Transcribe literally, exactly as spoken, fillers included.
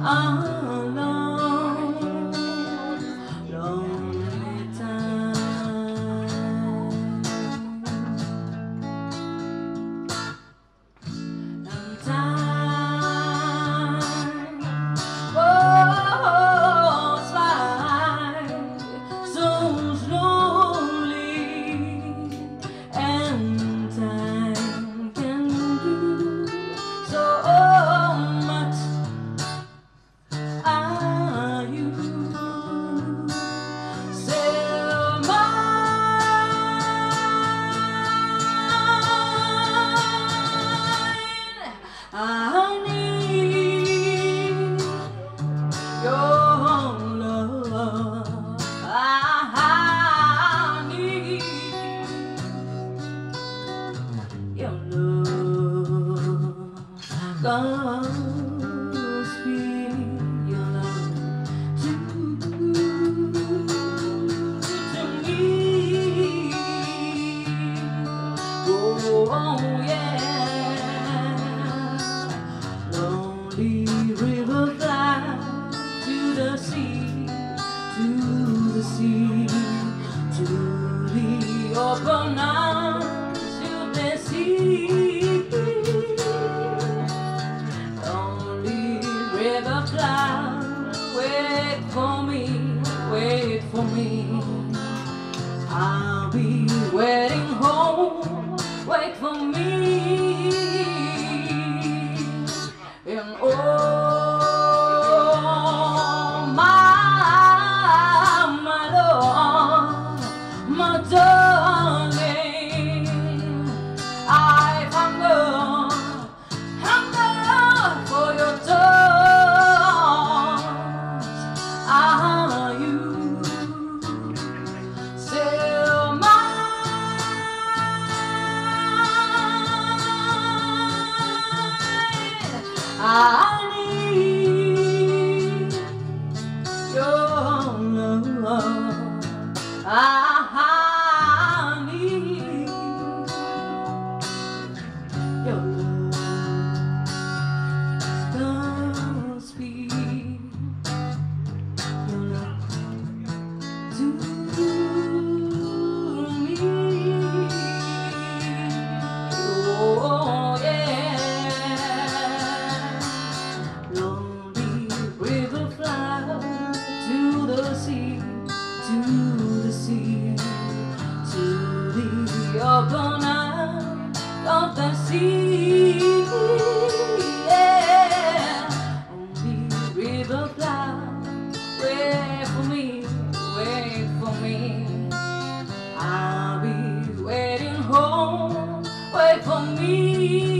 alone, lonely time. And time goes by so slowly, and time can do so much. Are you still mine? I need your love. I need your love. God's spirit, your love to, to me. Oh yeah. Lonely river fly to the sea, to the sea, to the open arms of the sea. Lonely river fly, wait for me, wait for me. I'll be waiting home, wait for me. And oh, my, my Lord, my darling, I hunger, hunger for your touch. Are you still mine? I need your love. I need your love. Don't speak your love to me. Oh yeah. Lonely river fly to the sea, to the sea, to the open arms of the sea. Yeah. Only river fly, wait for me, wait for me. I'll be waiting home, wait for me.